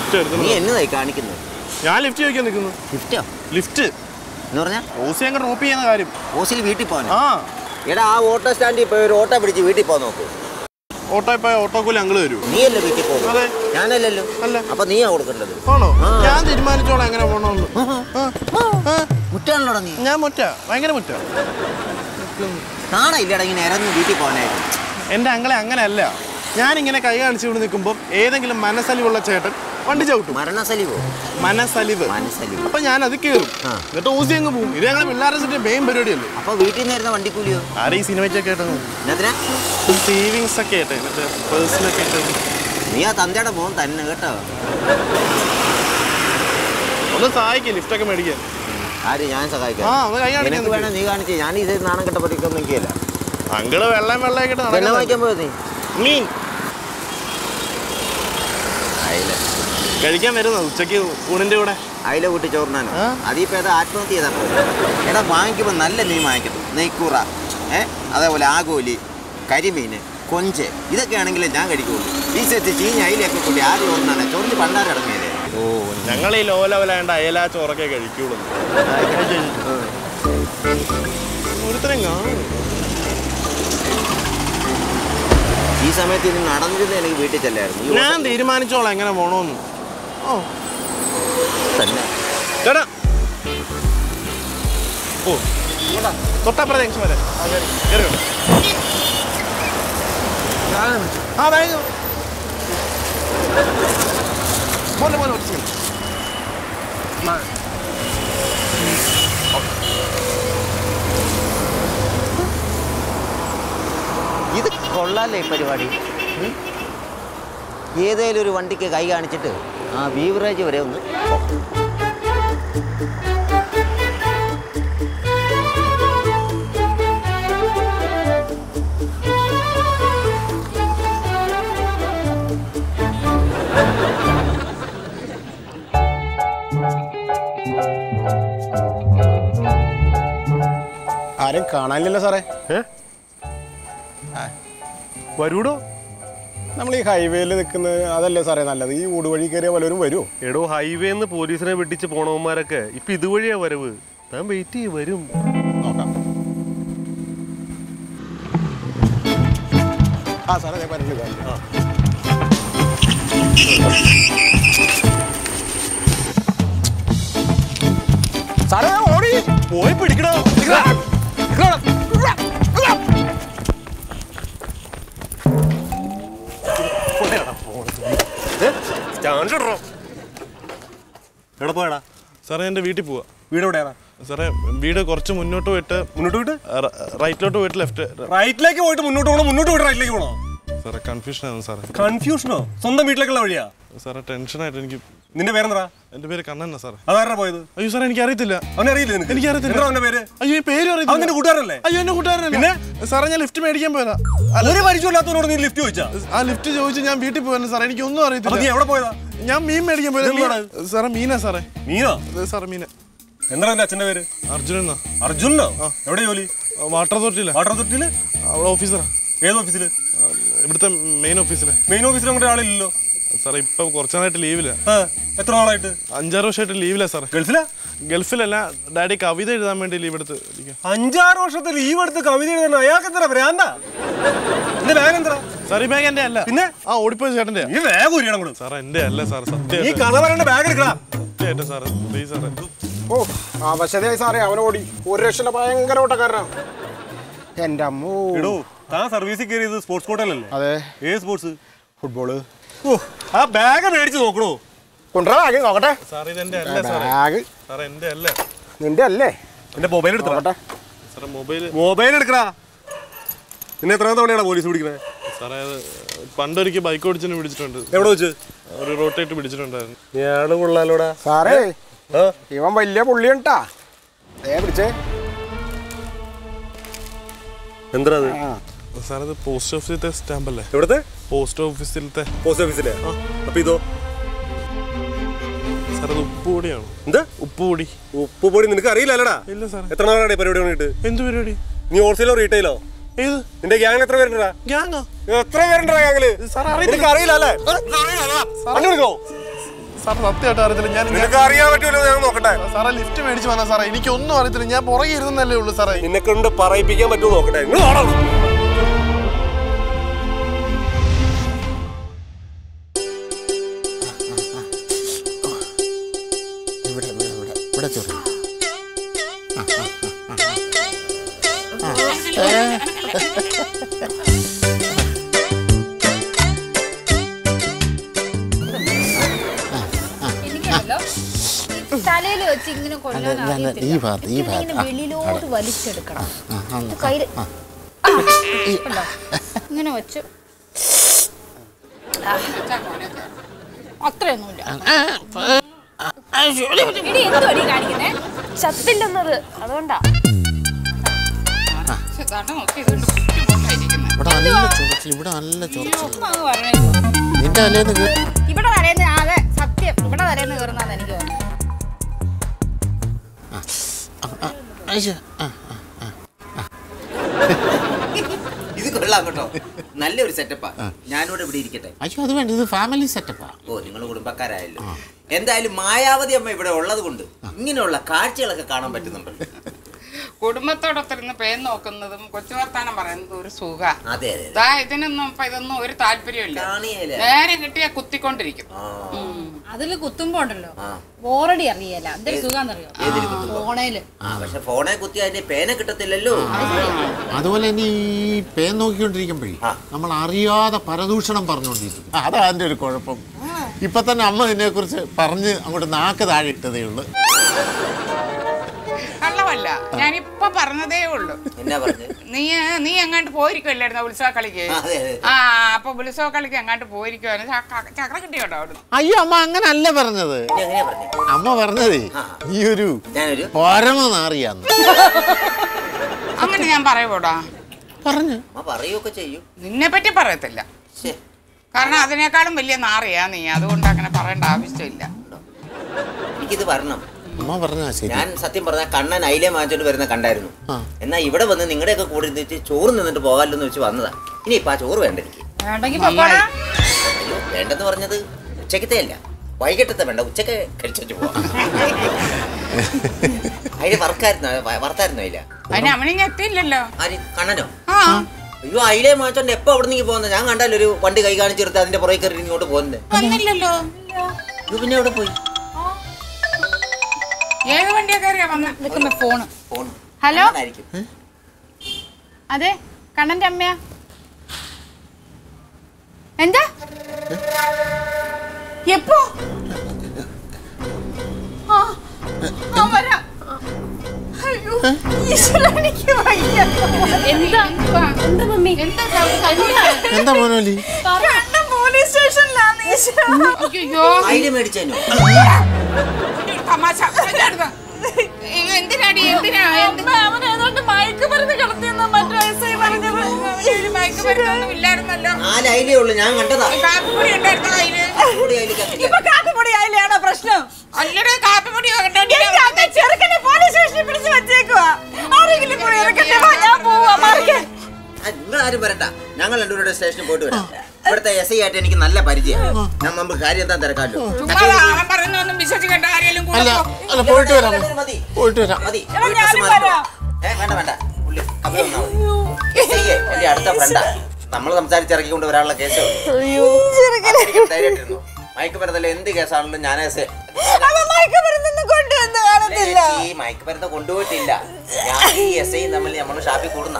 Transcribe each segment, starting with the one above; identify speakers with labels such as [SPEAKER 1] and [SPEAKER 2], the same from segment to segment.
[SPEAKER 1] Lift എടുക്കണം.
[SPEAKER 2] നീ എന്നതായി കാണിക്കുന്നത്?
[SPEAKER 1] ഞാൻ ലിഫ്റ്റ് ചോദിക്കാൻ നിൽക്കുന്നു.
[SPEAKER 2] ലിഫ്റ്റോ?
[SPEAKER 1] ലിഫ്റ്റ്
[SPEAKER 2] എന്ന് പറഞ്ഞാൽ
[SPEAKER 1] ഓസി അങ്ങ് ഡ്രോപ്പ് ചെയ്യുന്ന കാര്യം.
[SPEAKER 2] ഓസിൽ വീട്ടിൽ പോകാൻ?
[SPEAKER 1] ആ
[SPEAKER 2] എടാ, ആ ഓട്ടോ സ്റ്റാൻഡിൽ പോയി ഒരു ഓട്ടോ പിടിച്ച് വീട്ടിൽ പോകാൻ നോക്കൂ.
[SPEAKER 1] ഓട്ടോ പോയ ഓട്ടോക്കൂലി അങ്ങള് വരൂ.
[SPEAKER 2] നീയല്ലേ വീട്ടിൽ പോകും?
[SPEAKER 1] അതെ.
[SPEAKER 2] ഞാനല്ലല്ലോ.
[SPEAKER 1] അല്ല,
[SPEAKER 2] അപ്പൊ നീയാ കൊടുക്കേണ്ടത്.
[SPEAKER 1] ആണോ? ഞാൻ തീരുമാനിച്ചോളാം എങ്ങനെ പോകണമെന്ന്.
[SPEAKER 2] മുറ്റാണല്ലോടാ നീ? ഞാൻ
[SPEAKER 1] മുറ്റ, ഭയങ്കര മുറ്റ.
[SPEAKER 2] നാണ ഇല്ലടാ ഇങ്ങനെ ഇറങ്ങി വീട്ടിൽ പോകാനായിട്ട്.
[SPEAKER 1] എന്റെ അങ്ങളെ അങ്ങനെയല്ല. ഞാനിങ്ങനെ കൈ കാണിച്ചു കൊണ്ട് നിൽക്കുമ്പോൾ ഏതെങ്കിലും മനസ്സലിവുള്ള ചേട്ടൻ വണ്ടി ചവിട്ടും.
[SPEAKER 2] മരണസലിവോ?
[SPEAKER 1] മനസ്സലിവ്. അപ്പൊ ഞാൻ അത് കയറും, എന്നിട്ട് ഊസി അങ്ങ് പോകും. ഇത് ഞങ്ങളെ പിള്ളേരെ മെയിൻ പരിപാടിയല്ലേ.
[SPEAKER 2] അപ്പൊ വീട്ടിൽ നിന്ന് വരുന്ന വണ്ടിക്കൂലിയോ?
[SPEAKER 1] ആരെ ഈ സിനിമയ്ക്കൊക്കെ ആയിട്ട് സേവിങ്സ് ഒക്കെ ആയിട്ട് പേഴ്സണൊക്കെ ആയിട്ട്.
[SPEAKER 2] നീ ആ തന്തയുടെ മോൻ തന്നെ കേട്ടോ.
[SPEAKER 1] ഒന്ന് സഹായിക്കേ ലിഫ്റ്റൊക്കെ മേടിക്കാൻ.
[SPEAKER 2] ആര്? ഞാൻ സഹായിക്കാം. വേണം നീ കാണിച്ചേ. ഞാൻ ഇത് നാണം കെട്ട പറ്റിക്കൊന്നും എനിക്കല്ല.
[SPEAKER 1] അങ്കിള് വെള്ളം വെള്ളമായിട്ട്
[SPEAKER 2] വാങ്ങിക്കാൻ പോയത് നീ?
[SPEAKER 1] മീൻ കഴിക്കാൻ വരുന്നത് ഉച്ചക്ക് ഊണിന്റെ കൂടെ.
[SPEAKER 2] അയില കൂട്ടി ചോറിനാനോ? അതിപ്പോ ഏതാ ആത്മഹത്യ ചെയ്താൽ എടാ. വാങ്ങിക്കുമ്പോ നല്ല മീൻ വാങ്ങിക്കട്ടെ. നെയ്ക്കൂറ, അതേപോലെ ആഗോലി, കരിമീന്, കൊഞ്ച്, ഇതൊക്കെ ആണെങ്കിലും ഞാൻ കഴിക്കുള്ളൂ. ഈ സെറ്റ് ചീഞ്ഞ അയിലൊക്കെ കൂട്ടി ആര് ചോറിനാണ്? ചോറിന് പണ്ടാരം ഇറങ്ങിയതേ.
[SPEAKER 1] ഓ, ഞങ്ങൾ ഈ ലോലവലാണ്ട് അയല ചോറൊക്കെ കഴിക്കുള്ളൂ. ഒരുത്തരം കാണും.
[SPEAKER 2] ഈ സമയത്ത് ഇനി നടന്നിരുന്ന എനിക്ക് വീട്ടിൽ ചെല്ലായിരുന്നു.
[SPEAKER 1] ഞാൻ തീരുമാനിച്ചോളാം എങ്ങനെ പോണോന്ന്. ഓ
[SPEAKER 2] തന്നെ
[SPEAKER 1] ചേട്ടാ. ഓ തൊട്ടപ്പുറത്തെ ജംഗ്ഷൻ വരെ. ആ വേഗം പോലെ പോലെ
[SPEAKER 2] ഇത് കൊള്ളാല്ലേ പരിപാടി. ഏതേലും ഒരു വണ്ടിക്ക് കൈ കാണിച്ചിട്ട് ആ ബീവറേജ് വരെ ഒന്ന്
[SPEAKER 3] ആരും കാണാനില്ലല്ലോ സാറേ.
[SPEAKER 1] വരൂടോ.
[SPEAKER 3] നമ്മൾ ഈ ഹൈവേയിൽ നിൽക്കുന്നത് അതല്ലേ സാറേ നല്ലത്? ഈ ഊട് വഴി കയറിയ പലരും വരുമോ?
[SPEAKER 4] എടോ, ഹൈവേന്ന് പോലീസിനെ വെട്ടിച്ച് പോണവന്മാരൊക്കെ ഇപ്പൊ ഇതുവഴിയാ വരവ്. താൻ വെയിറ്റ് ചെയ്യും, വരും.
[SPEAKER 3] നോക്കാം. ആ സാറേ ഞാൻ പറഞ്ഞു. സാറേ ഓടി
[SPEAKER 1] പോയി പിടിക്കണോ?
[SPEAKER 4] എവിടെ പോയടാ?
[SPEAKER 1] സാറേ എൻ്റെ വീട്ടിൽ പോവാ.
[SPEAKER 4] വീട് എവിടെയാണ്
[SPEAKER 1] സാറേ? വീട് കുറച്ച് മുന്നോട്ട് പോയിട്ട് റൈറ്റിലോട്ട് പോയിട്ട് ലെഫ്റ്റ്.
[SPEAKER 4] റൈറ്റിലേക്ക് പോയിട്ട് മുന്നോട്ട് പോകണോ? മുന്നോട്ട് പോയിട്ട് റൈറ്റിലേക്ക് പോകണോ?
[SPEAKER 1] സാറേ കൺഫ്യൂഷനാണ് സാറേ.
[SPEAKER 4] കൺഫ്യൂഷനോ? സ്വന്തം വീട്ടിലേക്കുള്ള വഴിയാ
[SPEAKER 1] സാറേ? ടെൻഷനായിട്ട് എനിക്ക്.
[SPEAKER 4] നിന്റെ പേരെന്താ?
[SPEAKER 1] എൻ്റെ പേര് കണ്ണനാ സാറേ.
[SPEAKER 4] അതാരാ പോയത്?
[SPEAKER 1] അയ്യോ സാറേ എനിക്ക് അറിയത്തില്ല.
[SPEAKER 4] അവനെ അറിയില്ല? എനിക്ക് അറിയത്തില്ല അവന്റെ പേര്.
[SPEAKER 1] അയ്യോ ഈ പേര് അറിയില്ല.
[SPEAKER 4] നിന്റെ കൂട്ടുകാരനല്ലേ?
[SPEAKER 1] അയ്യോ എന്റെ കൂട്ടുകാരനല്ലേ?
[SPEAKER 4] പിന്നെ
[SPEAKER 1] സാറേ ഞാൻ ലിഫ്റ്റ് മേടിക്കാൻ പോയതാ.
[SPEAKER 4] ഒരു പരിചയമില്ലാത്തവനോട് നീ ലിഫ്റ്റ് ചോദിച്ചാ?
[SPEAKER 1] ആ ലിഫ്റ്റ് ചോദിച്ചു ഞാൻ വീട്ടിൽ പോയത് സാറേ. എനിക്ക് ഒന്നും അറിയത്തില്ല.
[SPEAKER 4] നീ എവിടെ പോയതാ?
[SPEAKER 1] ഞാൻ മീൻ മേടിക്കാൻ പോയത് സാറേ. മീനാ സാറേ.
[SPEAKER 4] മീനോ?
[SPEAKER 1] സാറേ മീന.
[SPEAKER 4] എന്താണ് എന്റെ അച്ഛന്റെ പേര്?
[SPEAKER 1] അർജുന.
[SPEAKER 4] അർജുനോ? എവിടെ ജോലി?
[SPEAKER 1] വാട്ടർ അതോറിറ്റിയില്ല.
[SPEAKER 4] വാട്ടർ അതോറിറ്റിയില്?
[SPEAKER 1] അവിടെ ഓഫീസറാ.
[SPEAKER 4] ഏത് ഓഫീസില്?
[SPEAKER 1] ഇവിടുത്തെ മെയിൻ ഓഫീസില്.
[SPEAKER 4] മെയിൻ ഓഫീസിൽ അങ്ങോട്ട് ആളില്ലല്ലോ
[SPEAKER 1] സാറേ. ഇപ്പൊ കുറച്ചാളായിട്ട് ലീവില്ല.
[SPEAKER 4] എത്ര നാളായിട്ട്?
[SPEAKER 1] 5-6 വർഷമായിട്ട് ലീവില്ല സാറേ.
[SPEAKER 4] ഗൾഫിലാ?
[SPEAKER 1] ഗൾഫിലല്ല, ഡാഡി കവിത എഴുതാൻ വേണ്ടി ലീവ് എടുത്ത്.
[SPEAKER 4] 5-6 വർഷത്തെ ലീവ് എടുത്ത് കവിത എഴുതാൻ അയാൾക്ക് എന്താ ഭ്രാന്താ? എന്റെ ബാഗ് എന്താ?
[SPEAKER 1] സാർ ഈ ബാഗ് എന്റെ അല്ല.
[SPEAKER 4] പിന്നെ
[SPEAKER 1] ഓടിപ്പോയ ചേട്ടന്റെ.
[SPEAKER 4] ഈ ബാഗ് ഊരിയണം കൂടെ.
[SPEAKER 1] സാറേ എന്റെ അല്ല സാർ, സത്യം.
[SPEAKER 4] ഈ കളവരന്റെ ബാഗ് എടുക്കടാ.
[SPEAKER 1] സത്യമായിട്ട് സാറേ, പ്ലീസ് സാറേ.
[SPEAKER 3] ഓ അവശതയായി സാറേ. അവനോടി 1 ലക്ഷം ഭയങ്കര ഓട്ടക്കാരനാണ്. എന്റെ അമ്മോ.
[SPEAKER 4] എടോ, താൻ സർവീസിൽ കയറിയത് സ്പോർട്സ് കോട്ടയിലല്ലേ?
[SPEAKER 3] അതെ.
[SPEAKER 4] ഏത് സ്പോർട്സ്?
[SPEAKER 3] ഫുട്ബോള്.
[SPEAKER 4] ഓ ആ ബാഗ് മേടിച്ച് നോക്കണോ?
[SPEAKER 3] കൊണ്ടുവരാ ബാഗ് നോക്കട്ടെ.
[SPEAKER 1] സാർ ഇതെന്റെ അല്ല സാറേ.
[SPEAKER 3] ബാഗ്
[SPEAKER 1] സാറേ എന്റെ അല്ല.
[SPEAKER 3] നിന്റെ അല്ലേ?
[SPEAKER 4] എന്റെ മൊബൈൽ എടുത്തോട്ടെ
[SPEAKER 1] സാറേ.
[SPEAKER 4] മൊബൈൽ എടുക്കടാ. നിന്നെ എത്ര തവണയാണ് പോലീസ് പിടിക്കണേ?
[SPEAKER 1] സാറേ അത് പണ്ടൊരിക്കൽ ബൈക്ക് ഓടിച്ചു പിടിച്ചിട്ടുണ്ട്.
[SPEAKER 4] എവിടെ വെച്ച്?
[SPEAKER 1] ഒരു റോട്ടായിട്ട് പിടിച്ചിട്ടുണ്ടായിരുന്നു.
[SPEAKER 4] ഞാണ് കൊള്ളാലോടാ
[SPEAKER 3] സാറേ. ഇവൻ വലിയ പുള്ളിയുണ്ടാ. പിടിച്ചേ.
[SPEAKER 4] എന്താ
[SPEAKER 1] സാർ അത് പോസ്റ്റ് ഓഫീസിലത്തെ സ്റ്റാമ്പ് അല്ലേ?
[SPEAKER 4] എവിടത്തെ?
[SPEAKER 1] പോസ്റ്റ് ഓഫീസിലത്തെ.
[SPEAKER 4] പോസ്റ്റ് ഓഫീസിലെ? അപ്പൊ ഇതോ?
[SPEAKER 1] സാർ അത് ഉപ്പുപൊടിയാണ്.
[SPEAKER 4] എന്താ
[SPEAKER 1] ഉപ്പുപൊടി?
[SPEAKER 4] ഉപ്പുപൊടി നിനക്ക് അറിയില്ലല്ലടാ?
[SPEAKER 1] ഇല്ല സാർ.
[SPEAKER 4] എത്ര നാളാണ് പരിപാടി വന്നിട്ട്?
[SPEAKER 1] എന്ത് പരിപാടി?
[SPEAKER 4] നീ ഹോൾസെയിലോ റീറ്റെയിലോ?
[SPEAKER 1] ഏത്?
[SPEAKER 4] നിന്റെ ഗ്യാങ് എത്ര പേരുണ്ടാ?
[SPEAKER 1] ഗ്യാങ്ങോ?
[SPEAKER 4] എത്ര പേരുണ്ടാ ഗ്യാങ്ങില്?
[SPEAKER 1] സാർ
[SPEAKER 4] അറിയില്ല അല്ലേ?
[SPEAKER 1] സാർ സത്യമായിട്ട് അറിയത്തില്ല.
[SPEAKER 4] നിനക്ക് അറിയാൻ പറ്റുമല്ലോ, ഞാൻ നോക്കട്ടെ.
[SPEAKER 1] സാറേ ലിഫ്റ്റ് മേടിച്ചു വന്നാ സാറേ, എനിക്കൊന്നും അറിയത്തില്ല. ഞാൻ പുറകെ ഇരുന്നല്ലേ ഉള്ളൂ സാറേ.
[SPEAKER 4] നിന്നെ കൊണ്ട് പറയിപ്പിക്കാൻ പറ്റുമോ നോക്കട്ടെ.
[SPEAKER 5] തലയിൽ വെച്ച് ഇങ്ങനെ വെളിയിലോട്ട് വലിച്ചെടുക്കണം. ഇങ്ങനെ വെച്ച് അത്രയൊന്നുമില്ല. എന്തോടി കാണിക്കുന്നേ? ചത്തില്ലെന്നത് അതുകൊണ്ടാ. ഇവിടെ തലേന്ന് അതെ സത്യം, ഇവിടെ തലേന്ന് കയറുന്നതാണ് എനിക്ക് തോന്നുന്നത്.
[SPEAKER 2] ഇത് കൊള്ളാം കേട്ടോ, നല്ലൊരു സെറ്റപ്പാ. ഞാനിവിടെ ഇവിടെ ഇരിക്കട്ടെ.
[SPEAKER 6] അയ്യോ അത് വേണ്ട, ഇത് ഫാമിലി സെറ്റപ്പാ.
[SPEAKER 2] ഓ നിങ്ങൾ കുടുംബക്കാരായല്ലോ. എന്തായാലും മായാവതി അമ്മ ഇവിടെ ഉള്ളത് കൊണ്ട് ഇങ്ങനെയുള്ള കാഴ്ചകളൊക്കെ കാണാൻ പറ്റുന്നുണ്ട്.
[SPEAKER 7] കുടുംബത്തോടൊത്തിരുന്ന് പേൻ നോക്കുന്നതും കൊച്ചു വർത്താനം പറയുന്നതും ഒരു സുഖ.
[SPEAKER 2] അതെ
[SPEAKER 7] ഇതിനൊന്നും ഇതൊന്നും ഒരു താല്പര്യമില്ല. നേരെ കിട്ടിയാ കുത്തിക്കൊണ്ടിരിക്കും.
[SPEAKER 5] അതില് കുത്തുമ്പോ ഉണ്ടല്ലോ ബോറടി അറിയല. എന്തൊരു സുഖാന്നറിയോ ഫോണേല്.
[SPEAKER 2] പക്ഷെ ഫോണെ കുത്തി അതിന്റെ പേന കിട്ടത്തില്ലല്ലോ.
[SPEAKER 6] അതുപോലെ തന്നെ ഈ പേൻ നോക്കിക്കൊണ്ടിരിക്കുമ്പോഴേ നമ്മൾ അറിയാതെ പരദൂഷണം പറഞ്ഞുകൊണ്ടിരിക്കും. അതാ അതിന്റെ ഒരു കുഴപ്പം. ഇപ്പൊ തന്നെ അമ്മ ഇതിനെ കുറിച്ച് പറഞ്ഞ് അങ്ങോട്ട് നാക്ക് താഴെ ഇട്ടതേ ഉള്ളു.
[SPEAKER 7] കള്ളമല്ല, ഞാനിപ്പൊ പറഞ്ഞതേ ഉള്ളു. നീ എങ്ങാണ്ട് പോയിരിക്കുമല്ലായിരുന്നോ ഉത്സവ കളിക്ക്? അപ്പൊ ഉത്സവ കളിക്ക് എങ്ങാണ്ട് പോയിരിക്കുവായിരുന്നു. ചക്ര കിട്ടിയോട്ടോ അവിടുന്ന്?
[SPEAKER 6] അയ്യോ അമ്മ അങ്ങനെ അല്ല പറഞ്ഞത്. അമ്മ പറഞ്ഞതേ നീ ഒരു പരമനാറിയാന്ന്.
[SPEAKER 7] അങ്ങനെ ഞാൻ പറയൂടാ?
[SPEAKER 6] പറഞ്ഞു
[SPEAKER 2] പറയുകയൊക്കെ ചെയ്യും.
[SPEAKER 7] നിന്നെ പറ്റി പറയത്തില്ല, കാരണം അതിനേക്കാളും വലിയ നാറിയാ നീ. അതുകൊണ്ട് അങ്ങനെ പറയേണ്ട ആവശ്യമില്ല.
[SPEAKER 2] എനിക്കിത് വരണം.
[SPEAKER 6] ഞാൻ
[SPEAKER 2] സത്യം പറഞ്ഞ കണ്ണൻ അയിലെ വാങ്ങിച്ചോണ്ട് വരുന്ന കണ്ടായിരുന്നു. എന്നാ ഇവിടെ വന്ന് നിങ്ങളുടെയൊക്കെ കൂടെ ഇരുന്നിട്ട് ചോറ് നിന്നിട്ട് പോകാമല്ലോ എന്ന് വെച്ച് വന്നതാ. ഇനിയിപ്പോ ആ ചോറ് വേണ്ട എനിക്ക്. വേണ്ടെന്ന് പറഞ്ഞത് ഉച്ചക്കത്തെ അല്ല, വൈകിട്ടത്തെ വേണ്ട, ഉച്ചക്ക് കഴിച്ചു പോവാം. അതിന് വറുത്തായിരുന്നു അതില.
[SPEAKER 7] എത്തിയില്ലല്ലോ.
[SPEAKER 2] ആര്? കണ്ണനോ? അയ്യോ അയിലെ വാങ്ങിച്ചോണ്ട് എപ്പോ അവിടെ നിന്ന് പോകുന്നത്? ഞാൻ കണ്ടല്ലോ ഒരു വണ്ടി കൈ കാണിച്ചെടുത്ത് അതിന്റെ പുറകെ കയറി ഇങ്ങോട്ട് പോകുന്നത്. പിന്നെ എവിടെ പോയി?
[SPEAKER 7] ഏത് വണ്ടിയാ കയറിയാ വന്ന? ഫോണ്.
[SPEAKER 5] ഹലോ, അതെ കണ്ണന്റെ അമ്മയാ. എന്താ എപ്പോ?
[SPEAKER 6] എന്താ മോനോലി?
[SPEAKER 5] പോലീസ് സ്റ്റേഷനിലാണ്.
[SPEAKER 7] തമാശ എന്തിനാടി?
[SPEAKER 5] അവനേതോണ്ട് മയക്ക് മരുന്ന് കിടത്തിയെന്ന് മറ്റു വയസ്സായി പറഞ്ഞത്.
[SPEAKER 7] മയക്ക് മരുന്നൊന്നും ഇല്ലായിരുന്നല്ലോ.
[SPEAKER 2] ഞാൻ കണ്ടതാ.
[SPEAKER 7] കാപ്പിപ്പൊടി ഉണ്ടായിരുന്നോ കയ്യില്?
[SPEAKER 5] ഇപ്പൊ കാപ്പിപ്പൊടി ആയില്ലാണോ പ്രശ്നം?
[SPEAKER 7] അല്ലടെ കാപ്പിപ്പൊടി
[SPEAKER 5] ചെറുക്കനെ പോലീസ് സ്റ്റേഷനിൽ പിടിച്ച് വെച്ചേക്കുവാ. ആരെങ്കിലും പോയി ഇറക്കട്ടെ, ഞാൻ പോവാ. മാറിക്കേ.
[SPEAKER 2] നിങ്ങൾ ആരും വരണ്ട, ഞങ്ങൾ രണ്ടുപേരുടെ സ്റ്റേഷനിൽ പോയിട്ട് വരാം. ഇവിടുത്തെ എസ് ഐ ആയിട്ട് എനിക്ക് നല്ല പരിചയം. ഞാൻ മുമ്പ് കാര്യം എന്താ തിരക്കാമല്ലോ.
[SPEAKER 6] പോയിട്ട് വരാം, പോയിട്ട് വരാം.
[SPEAKER 2] വേണ്ട വേണ്ട, അടുത്ത ഫ്രണ്ടാ. നമ്മൾ സംസാരിച്ചിറക്കിക്കൊണ്ട് വരാനുള്ള കേസ്. ധൈര്യമായിട്ടിരുന്നു. മയക്കുമരുന്നല്ല എന്ത് കേസാണെങ്കിലും ഞാൻ ഈ മയക്കുമരുന്ന് കൊണ്ടുപോയിട്ടില്ല. ഞാൻ ഈ എസ് ഐ തമ്മിൽ നമ്മൾ ഷാപ്പിൽ കൂടുന്ന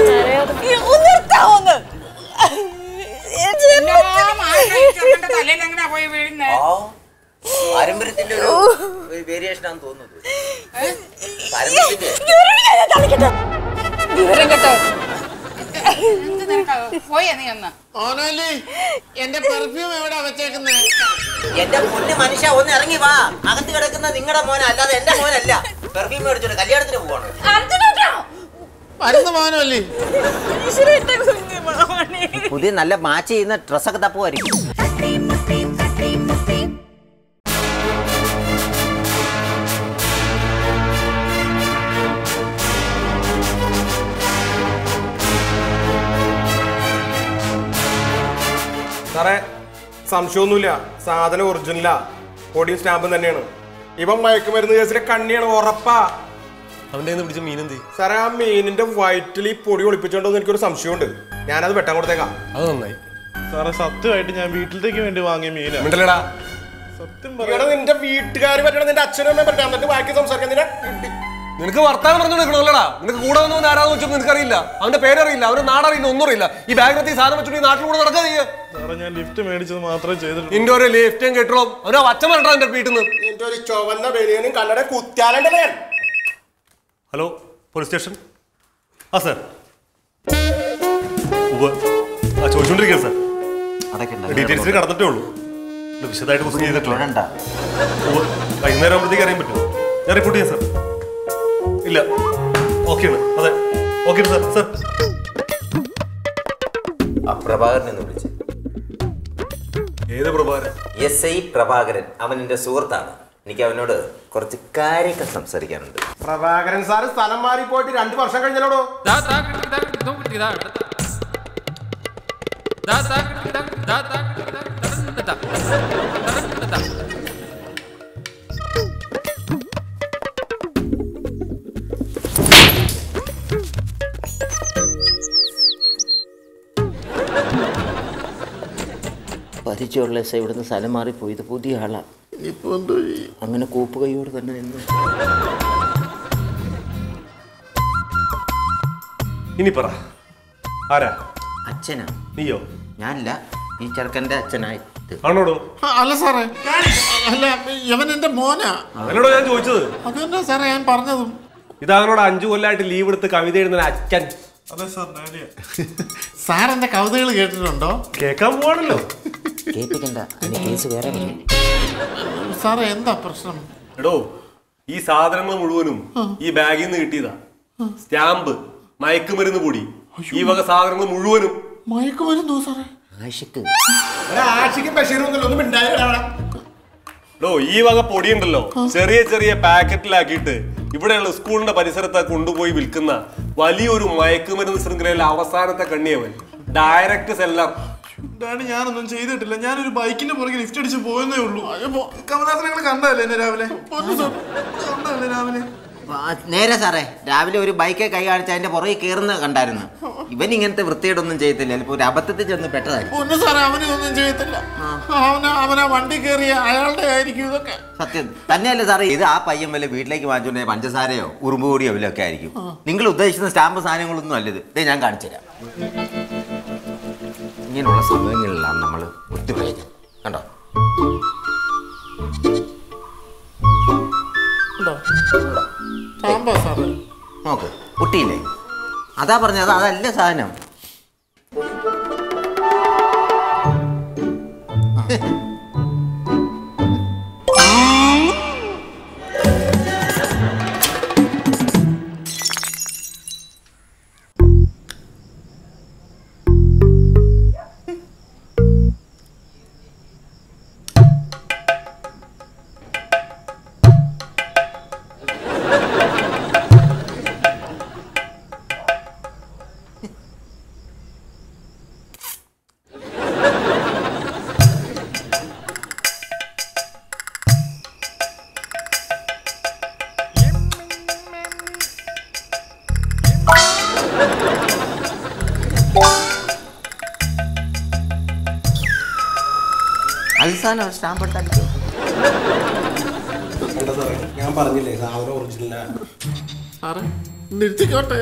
[SPEAKER 2] പാരമ്പര്യത്തിന്റെ ഒരു വേരിയേഷൻ ആണെന്ന് തോന്നുന്നത്.
[SPEAKER 6] എന്റെ പെർഫ്യൂം എവിടെ വെച്ചേക്കുന്നത്?
[SPEAKER 2] എന്റെ മുന്നേ മനുഷ്യ ഒന്ന് ഇറങ്ങി വാ. അകത്ത് കിടക്കുന്ന നിങ്ങളുടെ മോന, അല്ലാതെ എന്റെ മോനല്ല. പെർഫ്യൂം മേടിച്ചോണ്ട് കല്യാണത്തിന് പോവാണ്. പുതിയ നല്ല മാച്ച് ചെയ്യുന്ന ഡ്രസ്സൊക്കെ തപ്പുമായിരിക്കും.
[SPEAKER 3] സാറേ സംശയമൊന്നുമില്ല, സാധനം ഒറിജിനലാ. പൊടിയും സ്റ്റാമ്പും തന്നെയാണ്. ഇവൻ മയക്കുമരുന്ന് കേസിലെ കണ്ണിയാണ്, ഉറപ്പാ.
[SPEAKER 4] അവന്റെ കയ്യിൽ നിന്ന് പിടിച്ച മീനെന്തി?
[SPEAKER 3] സാറേ, ആ മീനിന്റെ വയറ്റിൽ ഈ പൊടി ഒളിപ്പിച്ചോണ്ടോ എനിക്കൊരു സംശയമുണ്ട്. ഞാനത് വെട്ടാൻ കൊടുത്തേക്കാം.
[SPEAKER 4] അത് നന്നായി.
[SPEAKER 1] സാറേ, സത്യമായിട്ട് ഞാൻ വീട്ടിലേക്ക് വേണ്ടി വാങ്ങിയ മീനാ.
[SPEAKER 3] മിണ്ടല്ലേടാ.
[SPEAKER 1] സത്യം
[SPEAKER 3] നിന്റെ വീട്ടുകാർ പറ്റണം, നിന്റെ അച്ഛനും അമ്മയും പറ്റാൻ എന്നിട്ട് ബാക്കി സംസാരിക്കാൻ.
[SPEAKER 4] നിനക്ക് വർത്താനം പറഞ്ഞോളാ. നിനക്ക് കൂടെ വന്നു ആരാന്ന് വെച്ചപ്പോൾ നിനക്കറിയില്ല, അവന്റെ പേരറിയില്ല, അവന്റെ നാടറിയില്ല, ഒന്നും അറിയില്ല. ഈ ബാഗിനകത്ത് ഈ സാധനം വെച്ചിട്ട് നാട്ടിൽ കൂടെ നടക്കുക ചെയ്യേ.
[SPEAKER 1] സാറേ, ഞാൻ ലിഫ്റ്റ് മേടിച്ചത് മാത്രമേ ചെയ്തിട്ടുള്ളൂ.
[SPEAKER 4] നിന്റെ ഒരു ലിഫ്റ്റും കെട്ടണോ അവനോ അച്ഛൻ പറഞ്ഞാ എന്റെ വീട്ടിൽ നിന്ന്.
[SPEAKER 3] നിന്റെ ഒരു ചുവന്ന ബനിയനും കണ്ണട കുത്തിയാലണ്ടല്ലേ.
[SPEAKER 4] Hello, police station. ആ സാർ, ചോദിച്ചോണ്ടിരിക്കുക സാർ. ഡീറ്റെയിൽസിൽ കടന്നിട്ടേ ഉള്ളൂ, വിശദമായിട്ട് ക്വസ്റ്റ്യൻ ചെയ്തിട്ടില്ല. വൈകുന്നേരം ആകുമ്പോഴത്തേക്ക് അറിയാൻ പറ്റും. ഞാൻ റിപ്പോർട്ട് ചെയ്യാം സാർ. ഇല്ല, ഓക്കെയാണ്. അതെ, ഓക്കെ സാർ. സാർ,
[SPEAKER 2] ആ പ്രഭാകരൻ എന്ന് വിളിച്ചു.
[SPEAKER 4] ഏത് പ്രഭാകരൻ?
[SPEAKER 2] SI പ്രഭാകരൻ. അവൻ എൻ്റെ സുഹൃത്താണ്. എനിക്ക് അവനോട് കുറച്ച് കാര്യങ്ങൾ സംസാരിക്കാനുണ്ട്.
[SPEAKER 3] പ്രഭാകരൻ സാറ് സ്ഥലം മാറി പോയിട്ട് 2 വർഷം കഴിഞ്ഞല്ലോ.
[SPEAKER 2] പരിചയമുള്ള SI ഇവിടുന്ന് സ്ഥലം മാറിപ്പോയത് പുതിയ ആളാ. അങ്ങനെ കൂപ്പ് കൈയോട് തന്നെ നിന്ന്.
[SPEAKER 4] ഇനി പറ, ആരാ?
[SPEAKER 2] അച്ഛനാ.
[SPEAKER 4] നീയോ?
[SPEAKER 2] ഞാനില്ല, ഈ ചെറുക്കൻ്റെ അച്ഛനായി.
[SPEAKER 4] ആണോടോ?
[SPEAKER 6] അല്ല സാറേ, അല്ല, ഇവൻ എന്റെ മോനാ.
[SPEAKER 4] അങ്ങനോടോ ഞാൻ ചോദിച്ചത്?
[SPEAKER 6] അത് തന്നെ സാറേ ഞാൻ പറഞ്ഞതും.
[SPEAKER 4] ഇതാണോട് 5 കൊല്ലമായിട്ട് ലീവ് എടുത്ത് കവിത എഴുതുന്ന അച്ഛൻ?
[SPEAKER 1] അതെ സാർ.
[SPEAKER 6] സാർ എന്റെ കവിതകൾ കേട്ടിട്ടുണ്ടോ?
[SPEAKER 4] കേൾക്കാൻ പോവാണല്ലോ.
[SPEAKER 2] കേൾപ്പിക്കണ്ട, അതിന് കേസ് വേറെ വരും.
[SPEAKER 6] സാറേ, എന്താ പ്രശ്നം?
[SPEAKER 4] എടോ, ഈ സാധനങ്ങൾ മുഴുവനും ഈ ബാഗിൽ നിന്ന് കിട്ടിയതാ. സ്റ്റാമ്പ്, മയക്കുമരുന്ന് പൊടി, ഈ വക സാധനങ്ങൾ മുഴുവനും.
[SPEAKER 6] മയക്കുമരുന്നോ സാറേ?
[SPEAKER 2] ആഷിക്ക്.
[SPEAKER 3] ആഷിക്ക് ബഷീറൊന്നുമില്ല, ഒന്നും ഉണ്ടായില്ല.
[SPEAKER 4] ഡോ, ഈ വക പൊടിയുണ്ടല്ലോ, ചെറിയ ചെറിയ പാക്കറ്റിലാക്കിയിട്ട് ഇവിടെയുള്ള സ്കൂളിന്റെ പരിസരത്ത് കൊണ്ടുപോയി വിൽക്കുന്ന വലിയൊരു മയക്കുമരുന്ന് ശൃംഖലയിലെ അവസാനത്തെ കണ്ണിയവൻ. Direct seller.
[SPEAKER 1] ഡാഡി, ഞാനൊന്നും ചെയ്തിട്ടില്ല. ഞാനൊരു ബൈക്കിന്റെ പുറകെ ലിഫ്റ്റ് അടിച്ച് പോയെന്നേ ഉള്ളൂ. കമലാസനങ്ങൾ കണ്ടല്ലേ എന്നെ രാവിലെ? കണ്ടല്ലേ രാവിലെ?
[SPEAKER 2] നേരെ സാറേ, രാവിലെ ഒരു ബൈക്കെ കൈ കാണിച്ച് അതിന്റെ പുറകെ കയറുന്ന കണ്ടായിരുന്നു. ഇവൻ ഇങ്ങനത്തെ വൃത്തിയോടൊന്നും ചെയ്യത്തില്ല. ചിലപ്പോ ഒരു അബദ്ധത്തിൽ ചെന്ന് പെട്ടതായിരിക്കും.
[SPEAKER 6] ഒന്നും സാറേ, അവനൊന്നും ചെയ്യത്തില്ല. അവനാ വണ്ടി കയറിയ അയാളുടെ ആയിരിക്കും ഇതൊക്കെ.
[SPEAKER 2] സത്യം തന്നെയല്ലേ സാറേ? ഇത് ആ പയ്യൻ വല്ല വീട്ടിലേക്ക് വാങ്ങിച്ചോണ്ടേ പഞ്ചസാരയോ ഉറുമ്പ് പൊടിയോ വല്ലതൊക്കെ ആയിരിക്കും. നിങ്ങൾ ഉദ്ദേശിക്കുന്ന സ്റ്റാമ്പ് സാധനങ്ങളൊന്നും അല്ലത്. ഇതേ ഞാൻ കാണിച്ചുതരാം. ഇങ്ങനെയുള്ള സമയങ്ങളിലാണ് നമ്മൾ ഒത്തുപ്രയോജനം. കണ്ടോ? നോക്ക്, കുട്ടിയില്ലേ? അതാ പറഞ്ഞത്, അതല്ല സാധനം. അവസാനം സ്റ്റാമ്പ് എടുത്തടിച്ചു.
[SPEAKER 3] ഞാൻ പറഞ്ഞില്ലേ സാധനം ഒറിജിനലാ.
[SPEAKER 6] സാറേ, നിർത്തിക്കോട്ടെ.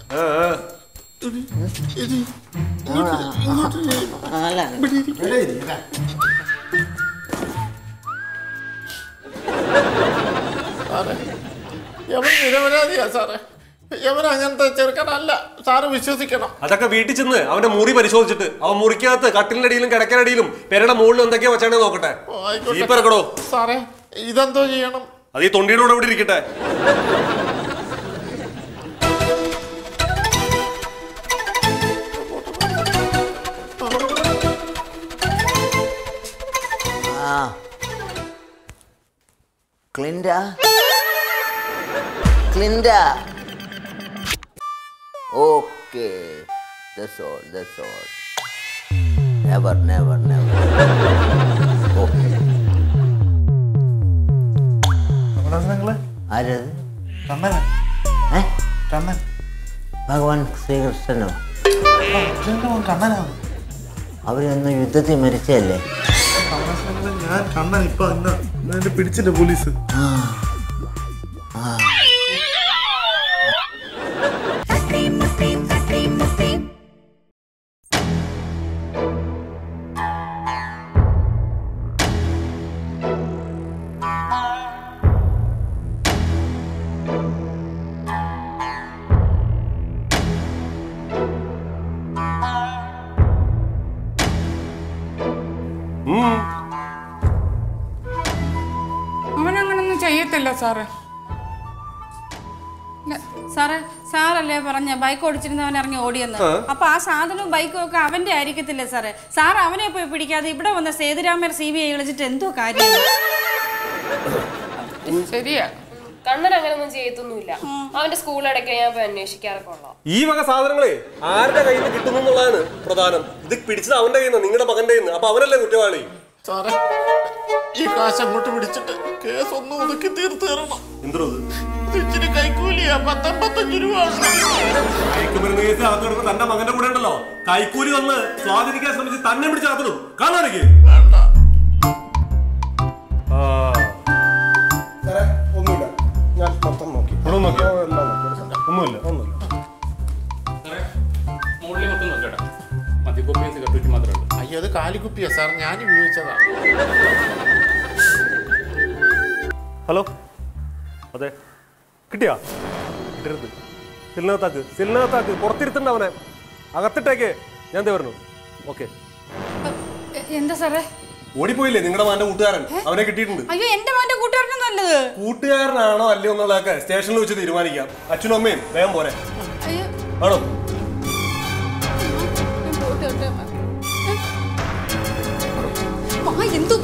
[SPEAKER 6] യവൻ നിരപരാധിയാ സാറേ. യവൻ അങ്ങനത്തെ ചെറുക്കനല്ല, സാറ് വിശ്വസിക്കണം.
[SPEAKER 4] അതൊക്കെ വീട്ടിൽ ചെന്ന് അവന്റെ മുറി പരിശോധിച്ചിട്ട് അവൻ മുറിക്കകത്ത് കട്ടിലിന്റെ അടിയിലും കിടക്കലടിയിലും പെരയുടെ മുകളിലും എന്തൊക്കെയാ വെച്ചാണേ നോക്കട്ടെ. ഇറക്കടോ
[SPEAKER 6] സാറേ. ഇതെന്തോ ചെയ്യണം?
[SPEAKER 4] അത് ഈ തൊണ്ടിയുടെ കൂടെ ഇവിടെ ഇരിക്കട്ടെ.
[SPEAKER 2] Clinda. Okay. That's all. Never. Okay. ഭഗവാൻ ശ്രീകൃഷ്ണനോ? അവരൊന്ന് യുദ്ധത്തിൽ മരിച്ചല്ലേ?
[SPEAKER 1] ഞാൻ കണ്ണൻ ഇപ്പൊ പിടിച്ചില്ല പോലീസ്.
[SPEAKER 7] അവനങ്ങനൊന്നും ചെയ്യത്തില്ല സാറേ.
[SPEAKER 5] സാറേ, സാറല്ലേ പറഞ്ഞ ബൈക്ക് ഓടിച്ചിരുന്നവൻ ഇറങ്ങി ഓടിയെന്ന്. അപ്പൊ ആ സാധനവും ബൈക്കും ഒക്കെ അവന്റെ ആയിരിക്കത്തില്ലേ സാറേ? സാർ അവനെ പോയി പിടിക്കാതെ ഇവിടെ വന്ന സേതുരാമൻ CBI വിളിച്ചിട്ട് എന്തോ കാര്യം?
[SPEAKER 7] ശരിയാ,
[SPEAKER 8] കണ്ണൻ അങ്ങനൊന്നും ചെയ്യത്തൊന്നുമില്ല. അവന്റെ സ്കൂൾ അടയ്ക്കാൻ ഞാൻ പോയി അന്വേഷിക്കാറൊക്കെ ഉള്ളു.
[SPEAKER 4] ഈ വക സാധനങ്ങളെ ആരുടെ കയ്യിൽ നിന്ന് കിട്ടുന്നു എന്നുള്ളതാണ് പ്രധാനം. ഇത് പിടിച്ചത് അവന്റെ കയ്യിൽ നിന്ന്, നിങ്ങളുടെ മകന്റെ കയ്യിൽ നിന്ന്. അപ്പൊ അവനല്ലേ കുറ്റവാളി?
[SPEAKER 6] സാറേ, ഈ കാശ് അങ്ങോട്ട് പിടിച്ചിട്ട് കേസ് ഒന്ന് ഒതുക്കി തീർത്ത് തരണം.
[SPEAKER 4] എന്തോ
[SPEAKER 6] ഇച്ചിരി കൈക്കൂലിയാ, 10-15 രൂപ.
[SPEAKER 4] കൈക്കുമരുന്ന് കേസ് അകത്ത് തന്റെ മകന്റെ കൂടെ ഉണ്ടല്ലോ, കൈക്കൂലി വന്ന് സ്വാധീനിക്കാൻ ശ്രമിച്ച് തന്നെ പിടിച്ച് അകത്തിടും. കാണാനൊക്കെ
[SPEAKER 3] ഒന്നുമില്ല, ഞാൻ മൊത്തം നോക്കി.
[SPEAKER 4] ഒന്നുമില്ല.
[SPEAKER 6] അയ്യോ, അത് കാലിക്കുപ്പിയാ സാർ, ഞാൻ ഉപയോഗിച്ചതാ.
[SPEAKER 4] ഹലോ, അതെ, കിട്ടിയാ? കിട്ടരുത്. സിലിനകത്താക്ക് പുറത്തിരുത്തണ്ട, അവനെ അകത്തിട്ടേക്ക്. ഞാൻ പറഞ്ഞു. ഓക്കെ.
[SPEAKER 5] എന്താ സാറേ?
[SPEAKER 4] ഓടിപ്പോയില്ലേ നിങ്ങളുടെ മോന്റെ കൂട്ടുകാരൻ? അവനെ കിട്ടിയിട്ടുണ്ട്.
[SPEAKER 5] അയ്യോ, എന്റെ മോന്റെ കൂട്ടുകാരനും നല്ലത്.
[SPEAKER 4] കൂട്ടുകാരനാണോ അല്ലയോ എന്നുള്ളതൊക്കെ സ്റ്റേഷനിൽ വെച്ച് തീരുമാനിക്കാം. അച്ഛനും അമ്മയും വേഗം പോരെ. ആണോ?
[SPEAKER 5] എന്തോ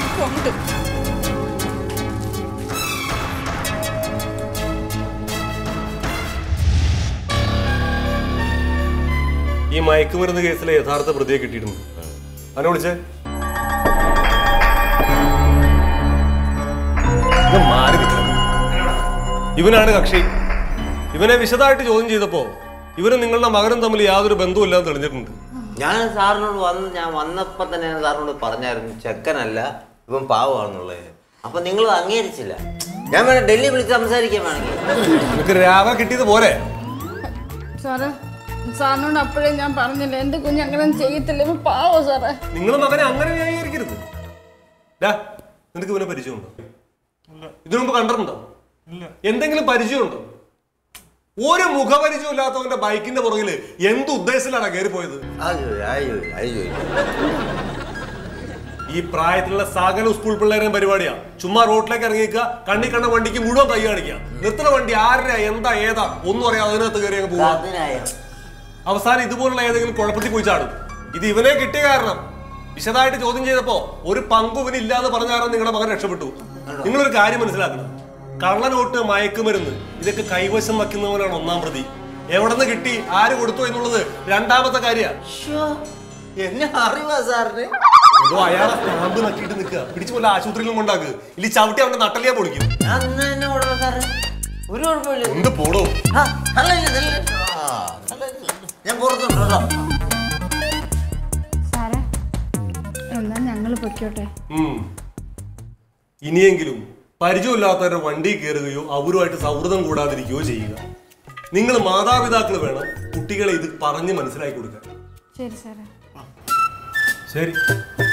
[SPEAKER 4] ഈ മയക്കുമരുന്ന് കേസിലെ യഥാർത്ഥ പ്രതിയെ കിട്ടിയിട്ടുണ്ട്. അവനെ വിളിച്ചേ. ഇവനാണ് കക്ഷി. ഇവനെ വിശദമായിട്ട് ചോദ്യം ചെയ്തപ്പോ ഇവരും നിങ്ങളുടെ മകനും തമ്മിൽ യാതൊരു ബന്ധവുമില്ലാന്ന് തെളിഞ്ഞിട്ടുണ്ട്.
[SPEAKER 2] ഞാൻ സാറിനോട് ഞാൻ വന്നപ്പോ തന്നെ സാറിനോട് പറഞ്ഞായിരുന്നു ചെക്കനല്ല ഇവൻ പാവമാണെന്നുള്ളത്. അപ്പൊ നിങ്ങൾ അംഗീകരിച്ചില്ല. ഞാൻ വേണം ഡൽഹി വിളിച്ച് സംസാരിക്കാൻ വേണമെങ്കിൽ.
[SPEAKER 4] നിനക്ക് രാവ കിട്ടിയത് പോരെ?
[SPEAKER 5] സാറേ, സാറിനോട് അപ്പോഴേ ഞാൻ പറഞ്ഞില്ല എന്റെ കുഞ്ഞ് അങ്ങനെ ചെയ്യത്തില്ല, ഇവൻ പാവോ സാറേ.
[SPEAKER 4] നിങ്ങളുടെ മകനെ അങ്ങനെ ന്യായീകരിക്കരുത്. നിനക്ക് ഇവനെ പരിചയമുണ്ടോ? ഇതിനു മുമ്പ് കണ്ടിട്ടുണ്ടോ? എന്തെങ്കിലും പരിചയമുണ്ടോ? ഒരു മുഖപരിചയം ഇല്ലാത്തവന്റെ ബൈക്കിന്റെ പുറകില് എന്ത് ഉദ്ദേശത്തിലാണ് കയറിപ്പോയത്? ഈ പ്രായത്തിലുള്ള സകല സ്കൂൾ പിള്ളേരെയും പരിപാടിയാ. ചുമ്മാ റോഡിലേക്ക് ഇറങ്ങിക്കുക, കണ്ണി കണ്ട വണ്ടിക്ക് മുഴുവൻ കൈ കാണിക്കുക. നിർത്തുന്ന വണ്ടി ആരുടെ എന്താ ഏതാ ഒന്നും അറിയാം, അതിനകത്ത് കയറി അങ്ങ് പോവാ. അവസാനം ഇതുപോലുള്ള ഏതെങ്കിലും കുഴപ്പത്തിൽ പോയി ചാടും. ഇത് ഇവനെ കിട്ടിയ കാരണം വിശദമായിട്ട് ചോദ്യം ചെയ്തപ്പോ ഒരു പങ്കു ഇവനില്ലാന്ന് പറഞ്ഞ കാരണം നിങ്ങളുടെ മകൻ രക്ഷപ്പെട്ടു. നിങ്ങളൊരു കാര്യം മനസ്സിലാക്കണം, കള്ളനോട്ട്, മയക്കുമരുന്ന് ഇതൊക്കെ കൈവശം വയ്ക്കുന്നവനാണ് ഒന്നാം പ്രതി. എവിടെ നിന്ന് കിട്ടി, ആര് കൊടുത്തു എന്നുള്ളത് രണ്ടാമത്തെ കാര്യമാണ്.
[SPEAKER 2] എന്നെ അറിവാ സാറിന്.
[SPEAKER 4] എന്തോ അയാളെ സ്റ്റാമ്പ് നക്കിയിട്ട് നിൽക്കുക, പിടിച്ചു പോലെ ആശുപത്രിയിലും കൊണ്ടാക്ക്. ഇല്ല ചവിട്ടി അവന്റെ നട്ടലിയാ പൊളിക്കും.
[SPEAKER 2] ഒരു കുഴപ്പമില്ല.
[SPEAKER 4] എന്ത് പോടോ?
[SPEAKER 2] ഞാൻ പുറത്തുണ്ടോ?
[SPEAKER 5] സാറേ, എന്നാ ഞങ്ങള് പൊയ്ക്കോട്ടെ.
[SPEAKER 4] ഇനിയെങ്കിലും പരിചയമില്ലാത്തവരുടെ വണ്ടി കയറുകയോ അവരുമായിട്ട് സൗഹൃദം കൂടാതിരിക്കുകയോ ചെയ്യുക. നിങ്ങൾ മാതാപിതാക്കൾ വേണം കുട്ടികളെ ഇത് പറഞ്ഞ് മനസ്സിലാക്കി കൊടുക്കാൻ.
[SPEAKER 5] ശരി സാറേ.
[SPEAKER 4] ശരി.